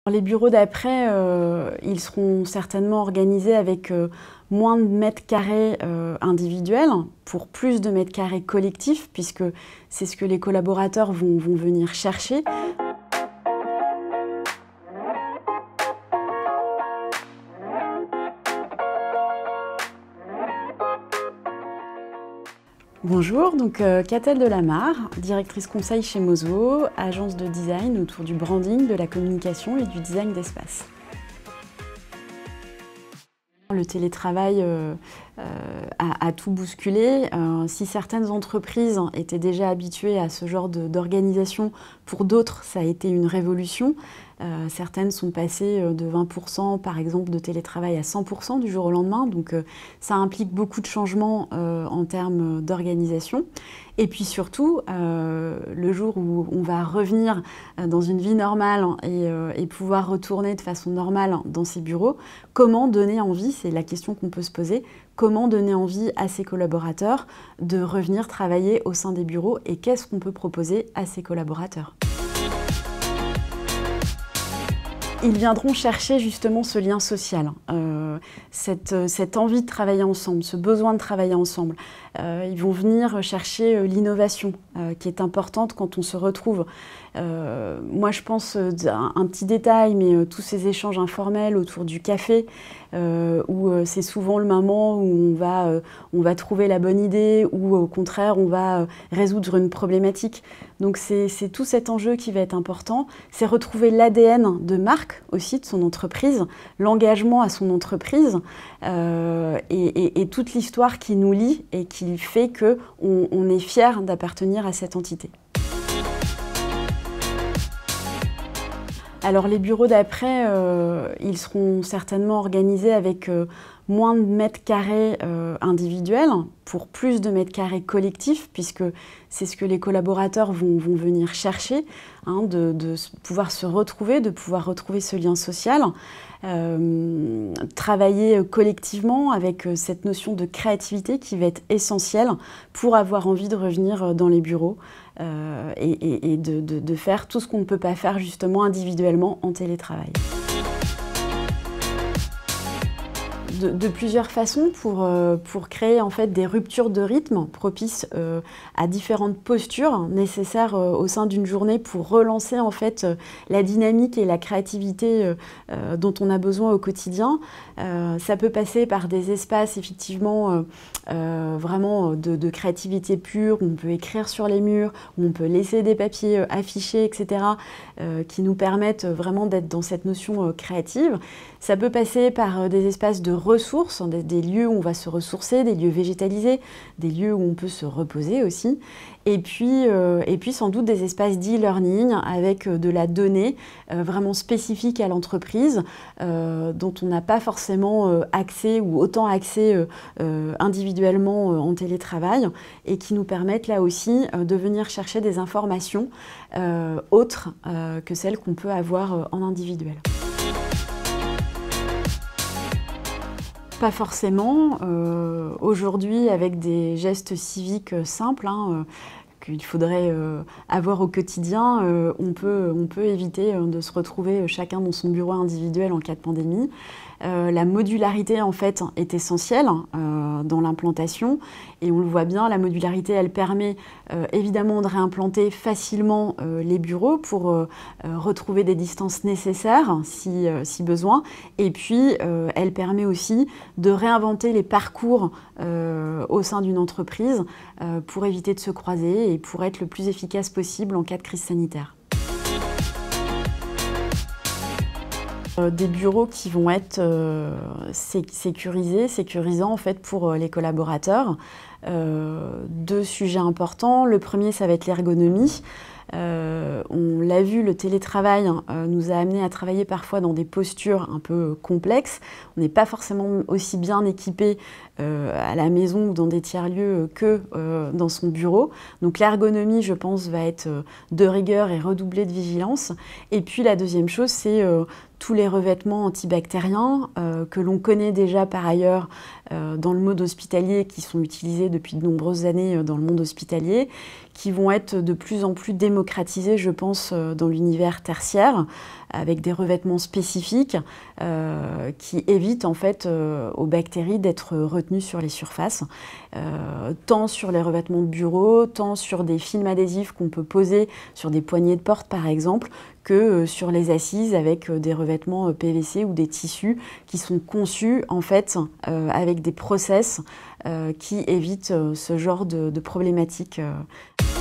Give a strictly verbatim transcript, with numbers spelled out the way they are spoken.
Les bureaux d'après, euh, ils seront certainement organisés avec euh, moins de mètres carrés euh, individuels pour plus de mètres carrés collectifs, puisque c'est ce que les collaborateurs vont, vont venir chercher. Bonjour, donc euh, Catel Delamarre, directrice conseil chez Mozo, agence de design autour du branding, de la communication et du design d'espace. Le télétravail euh, euh, a, a tout bousculé. Euh, si certaines entreprises étaient déjà habituées à ce genre d'organisation, pour d'autres, ça a été une révolution. Euh, certaines sont passées de vingt pour cent par exemple de télétravail à cent pour cent du jour au lendemain, donc euh, ça implique beaucoup de changements euh, en termes d'organisation. Et puis surtout, euh, le jour où on va revenir dans une vie normale et, euh, et pouvoir retourner de façon normale dans ces bureaux, comment donner envie, c'est la question qu'on peut se poser, comment donner envie à ses collaborateurs de revenir travailler au sein des bureaux et qu'est-ce qu'on peut proposer à ces collaborateurs ? Ils viendront chercher justement ce lien social, euh, cette, cette envie de travailler ensemble, ce besoin de travailler ensemble. Euh, ils vont venir chercher l'innovation euh, qui est importante quand on se retrouve. Euh, moi je pense, euh, un, un petit détail, mais euh, tous ces échanges informels autour du café, euh, où euh, c'est souvent le moment où on va, euh, on va trouver la bonne idée, ou au contraire on va euh, résoudre une problématique. Donc c'est tout cet enjeu qui va être important, c'est retrouver l'A D N de marque aussi de son entreprise, l'engagement à son entreprise euh, et, et, et toute l'histoire qui nous lie et qui fait qu'on on est fier d'appartenir à cette entité. Alors les bureaux d'après, euh, ils seront certainement organisés avec euh, moins de mètres carrés euh, individuels pour plus de mètres carrés collectifs, puisque c'est ce que les collaborateurs vont, vont venir chercher, hein, de, de pouvoir se retrouver, de pouvoir retrouver ce lien social, euh, travailler collectivement avec cette notion de créativité qui va être essentielle pour avoir envie de revenir dans les bureaux euh, et, et, et de, de, de faire tout ce qu'on ne peut pas faire justement individuellement en télétravail. De, de plusieurs façons pour, euh, pour créer en fait des ruptures de rythme propices euh, à différentes postures nécessaires euh, au sein d'une journée pour relancer en fait euh, la dynamique et la créativité euh, euh, dont on a besoin au quotidien. Euh, ça peut passer par des espaces effectivement euh, euh, vraiment de, de créativité pure, où on peut écrire sur les murs, où on peut laisser des papiers euh, affichés, et cetera, euh, qui nous permettent vraiment d'être dans cette notion euh, créative. Ça peut passer par euh, des espaces de ressources, des, des lieux où on va se ressourcer, des lieux végétalisés, des lieux où on peut se reposer aussi. Et puis, euh, et puis sans doute des espaces d'e-learning avec euh, de la donnée euh, vraiment spécifique à l'entreprise, euh, dont on n'a pas forcément euh, accès ou autant accès euh, euh, individuellement euh, en télétravail et qui nous permettent là aussi euh, de venir chercher des informations euh, autres euh, que celles qu'on peut avoir euh, en individuel. Pas forcément. Euh, Aujourd'hui, avec des gestes civiques simples, hein, euh, qu'il faudrait euh, avoir au quotidien, euh, on peut, on peut éviter euh, de se retrouver chacun dans son bureau individuel en cas de pandémie. Euh, la modularité en fait est essentielle euh, dans l'implantation et on le voit bien, la modularité elle permet euh, évidemment de réimplanter facilement euh, les bureaux pour euh, euh, retrouver des distances nécessaires si, euh, si besoin, et puis euh, elle permet aussi de réinventer les parcours euh, au sein d'une entreprise euh, pour éviter de se croiser et pour être le plus efficace possible en cas de crise sanitaire. Des bureaux qui vont être euh, sécurisés, sécurisants en fait pour les collaborateurs. Euh, deux sujets importants. Le premier, ça va être l'ergonomie. Euh, on l'a vu, le télétravail euh, nous a amené à travailler parfois dans des postures un peu complexes. On n'est pas forcément aussi bien équipé euh, à la maison ou dans des tiers-lieux que euh, dans son bureau. Donc l'ergonomie, je pense, va être euh, de rigueur et redoublée de vigilance. Et puis la deuxième chose, c'est euh, tous les revêtements antibactériens euh, que l'on connaît déjà par ailleurs euh, dans le mode hospitalier, qui sont utilisés depuis de nombreuses années dans le monde hospitalier, qui vont être de plus en plus démocratisés, je pense, dans l'univers tertiaire, avec des revêtements spécifiques euh, qui évitent en fait euh, aux bactéries d'être retenues sur les surfaces, euh, tant sur les revêtements de bureau, tant sur des films adhésifs qu'on peut poser sur des poignées de porte par exemple, que euh, sur les assises avec euh, des revêtements P V C ou des tissus qui sont conçus en fait euh, avec des process euh, qui évitent euh, ce genre de, de problématiques. Euh.